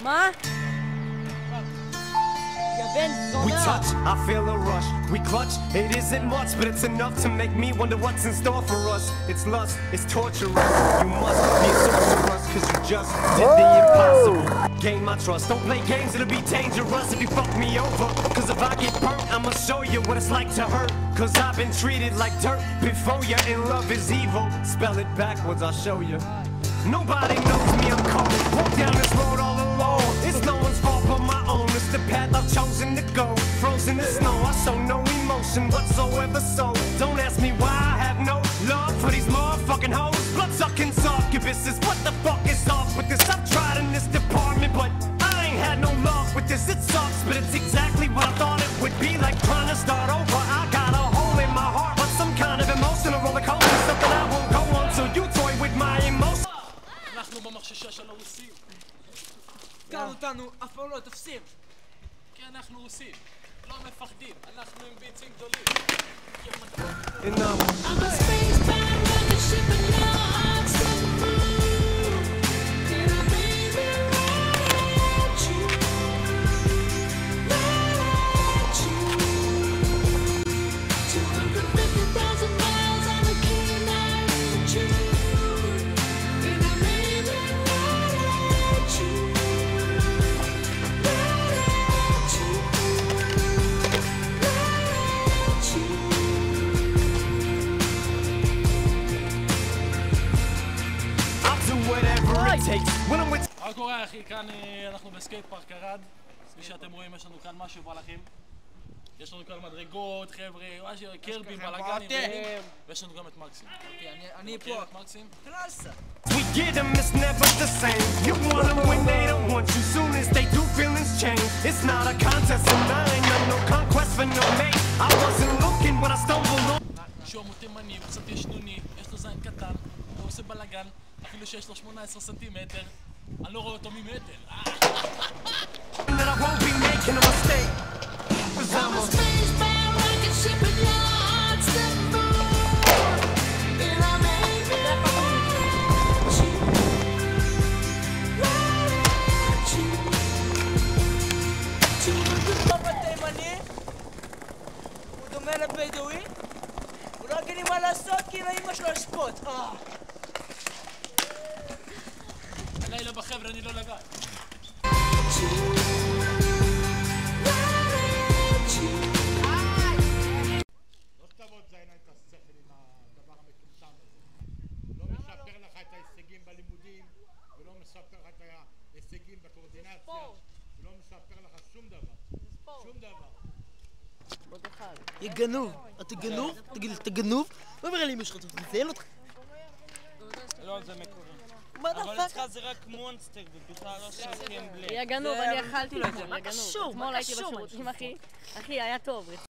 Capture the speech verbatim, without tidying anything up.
מה? We touch, I feel a rush. We clutch, it isn't much, but it's enough to make me wonder what's in store for us. It's lust, it's torturous. You must be a sorceress, cause you just did the impossible. Gain my trust, don't play games, it'll be dangerous if you fuck me over. Cause if I get burnt, I'ma show you what it's like to hurt. Cause I've been treated like dirt before you, and love is evil. Spell it backwards, I'll show you. Nobody knows me, I'm cold. Walk down this road all alone. It's no one's fault but my own. It's the path I've chosen to go. Frozen in snow, I show no emotion whatsoever. So don't ask me why I have no love for these motherfucking hoes. Blood-sucking succubuses. What the fuck is off with this? I've tried in this department, but I ain't had no love with this. It sucks, but it's exactly what I thought it would be. Like trying to start over. I got a hole in my heart, but some kind of emotional roller coaster. Something I won't go on till you toy with my emotions. אנחנו במחששה של הרוסים. תקענו אותנו, אף פעם לא תופסים. כי אנחנו רוסים, לא מפחדים, אנחנו עם ביצים גדולים. I'm a space-bound rocket ship and now I'm set to move. And I may be right at you, right at you. two hundred fifty thousand miles on a keen eye in June. מה קורה אחי? כאן אנחנו בסקייט פארק ערד. כפי שאתם רואים יש לנו כאן משהו בלחים. יש לנו כאן מדרגות, חבר'ה, משהו, קרבים, בלגנים, ויש לנו גם את מקסים. אני פה. את מקסים? קלאסה. We get them, it's never the same. You want them when they don't want you. Soon as they do, feelings change. It's not a contest of mine, I'm no conquest for no mate. I wasn't looking when I stumbled on. שהוא מותימני, הוא קצת ישנוני, יש לו זין קטן, הוא עושה בלגן, אפילו שיש לו שמונה עשרה סנטימטר. אני לא רואה אותו ממטר. That I won't be making a mistake. I'm a space-bound rocket ship and your heart's the moon. And I may be right at you, right at you. בתימני, הוא דומה לבדואי, הוא לא יגיד לי מה לעשות כי לאמא שלו יש פוט. הלילה בחבר'ה אני לא לבד. לא תעבוד זיינה את השכל עם הדבר המטומטם הזה. לא מספר לך את ההישגים בלימודים, ולא מספר לך את ההישגים בקואורדינציה, ולא מספר לך שום דבר. שום דבר. יא גנוב, אתה גנוב? תגיד לי, אתה גנוב? לא אומר לי אם יש לך צריך לציין אותך. לא, זה מקורי. אבל אצלך זה רק מונסטר ובכלל לא שחקים בלי. יא גנוב, אני אכלתי לו את זה, יא גנוב. קשור? אתמול הייתי בשירותים אחי, אחי היה טוב.